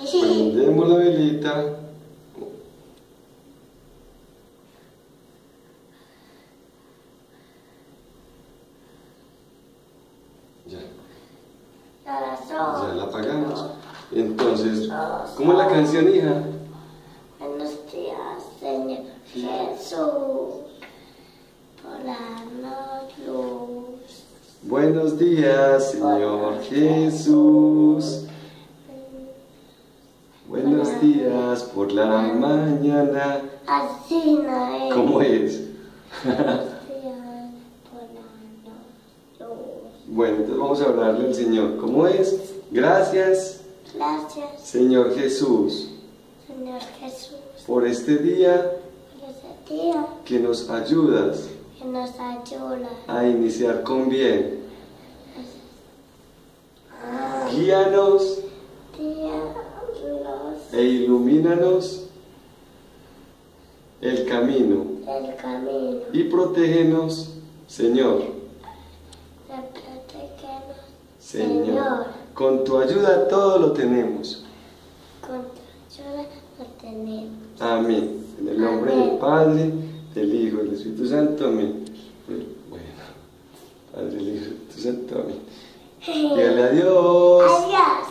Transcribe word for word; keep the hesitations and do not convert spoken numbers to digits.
Prendemos la velita. Ya. Ya la apagamos. Entonces, ¿cómo es la canción, hija? Buenos días, Señor Jesús, por darnos luz. Buenos días, Señor Jesús. Buenos días por la mañana. Así no es. ¿Cómo es? Buenos días por darnos luz. Bueno, entonces vamos a hablarle al Señor. ¿Cómo es? Gracias, Gracias, Señor Jesús, Señor Jesús, por este día por ese día que nos ayudas que nos ayuda. a iniciar con bien. Guíanos Dios, e ilumínanos el camino el camino, y protégenos, Señor. de protegernos, Señor, Señor. Con tu ayuda todo lo tenemos. Con tu ayuda lo tenemos. Amén. En el nombre Amén. del Padre, del Hijo y del Espíritu Santo. Amén. Bueno, Padre, del Hijo y del Espíritu Santo. Amén. Dígale adiós. Adiós.